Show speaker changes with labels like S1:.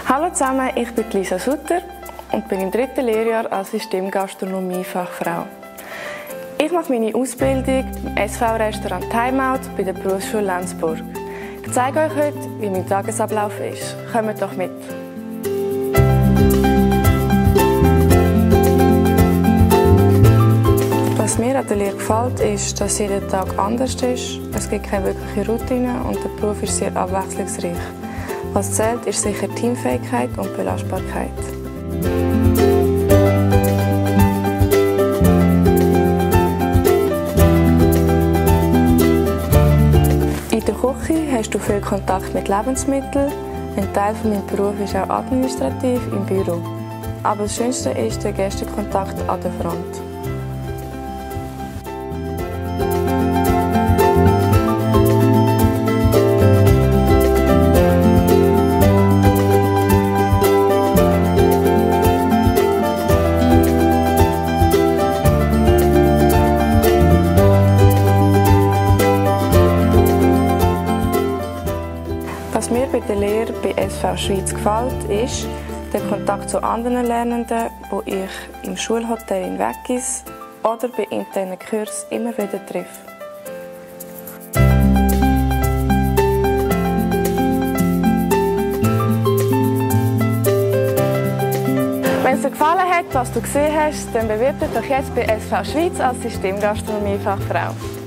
S1: Hallo zusammen, ich bin Lisa Sutter und bin im 3. Lehrjahr als Systemgastronomie-Fachfrau. Ich mache meine Ausbildung im SV-Restaurant Timeout bei der Berufsschule Lenzburg. Ich zeige euch heute, wie mein Tagesablauf ist. Kommt doch mit! Was mir an der Lehre gefällt, ist, dass jeder Tag anders ist. Es gibt keine wirkliche Routine und der Beruf ist sehr abwechslungsreich. Was zählt, ist sicher Teamfähigkeit und Belastbarkeit. In der Küche hast du viel Kontakt mit Lebensmitteln. Ein Teil von meinem Beruf ist auch administrativ im Büro. Aber das Schönste ist der Gästekontakt an der Front. Was mir bei der Lehre bei SV Schweiz gefällt, ist der Kontakt zu anderen Lernenden, wo ich im Schulhotel in Weggis oder bei internen Kursen immer wieder treffe. Wenn es dir gefallen hat, was du gesehen hast, dann bewirb dich doch jetzt bei SV Schweiz als Systemgastronomie-Fachfrau.